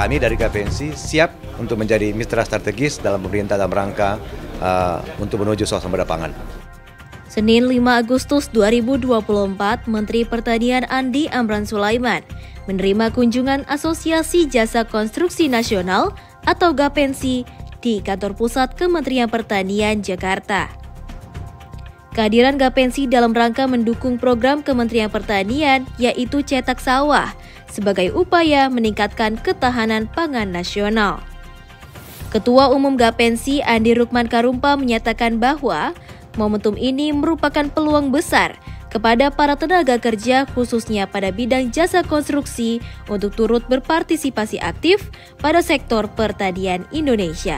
Kami dari Gapensi siap untuk menjadi mitra strategis dalam pemerintah dalam rangka untuk menuju swasembada pangan. Senin 5 Agustus 2024, Menteri Pertanian Andi Amran Sulaiman menerima kunjungan Asosiasi Jasa Konstruksi Nasional atau Gapensi di kantor pusat Kementerian Pertanian Jakarta. Kehadiran Gapensi dalam rangka mendukung program Kementerian Pertanian yaitu cetak sawah sebagai upaya meningkatkan ketahanan pangan nasional. Ketua Umum Gapensi Andi Rukman Karumpa menyatakan bahwa momentum ini merupakan peluang besar kepada para tenaga kerja khususnya pada bidang jasa konstruksi untuk turut berpartisipasi aktif pada sektor pertanian Indonesia.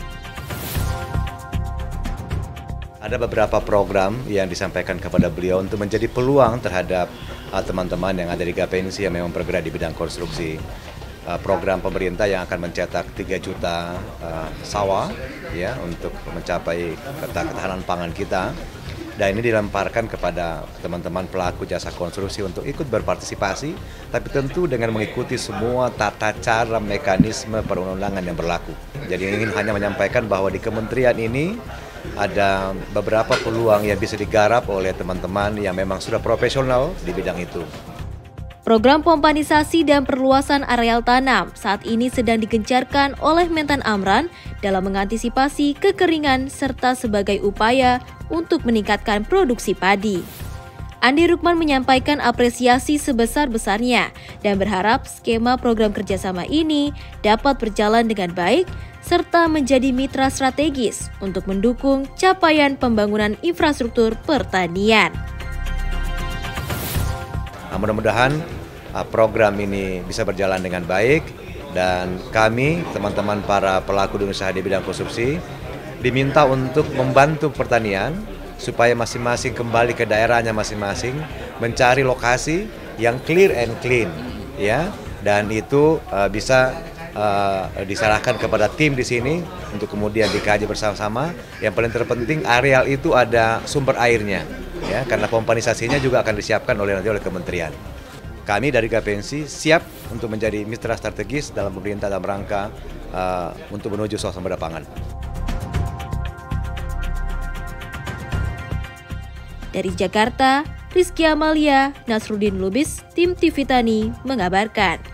Ada beberapa program yang disampaikan kepada beliau untuk menjadi peluang terhadap teman-teman yang ada di Gapensi yang memang bergerak di bidang konstruksi. Program pemerintah yang akan mencetak 3 juta sawah ya untuk mencapai ketahanan pangan kita. Dan ini dilemparkan kepada teman-teman pelaku jasa konstruksi untuk ikut berpartisipasi, tapi tentu dengan mengikuti semua tata cara mekanisme perundang-undangan yang berlaku. Jadi ingin hanya menyampaikan bahwa di kementerian ini ada beberapa peluang yang bisa digarap oleh teman-teman yang memang sudah profesional di bidang itu. Program pompanisasi dan perluasan areal tanam saat ini sedang digencarkan oleh Mentan Amran dalam mengantisipasi kekeringan serta sebagai upaya untuk meningkatkan produksi padi. Andi Rukman menyampaikan apresiasi sebesar-besarnya dan berharap skema program kerjasama ini dapat berjalan dengan baik serta menjadi mitra strategis untuk mendukung capaian pembangunan infrastruktur pertanian. Mudah-mudahan program ini bisa berjalan dengan baik dan kami, teman-teman para pelaku dunia usaha di bidang konstruksi, diminta untuk membantu pertanian supaya masing-masing kembali ke daerahnya masing-masing, mencari lokasi yang clear and clean, ya, dan itu bisa diserahkan kepada tim di sini untuk kemudian dikaji bersama-sama. Yang paling terpenting areal itu ada sumber airnya, ya, karena pompanisasinya juga akan disiapkan oleh kementerian. Kami dari Gapensi siap untuk menjadi mitra strategis dalam pemerintah dalam rangka untuk menuju swasembada pangan. Dari Jakarta, Rizky Amalia, Nasruddin Lubis, Tim TV Tani mengabarkan.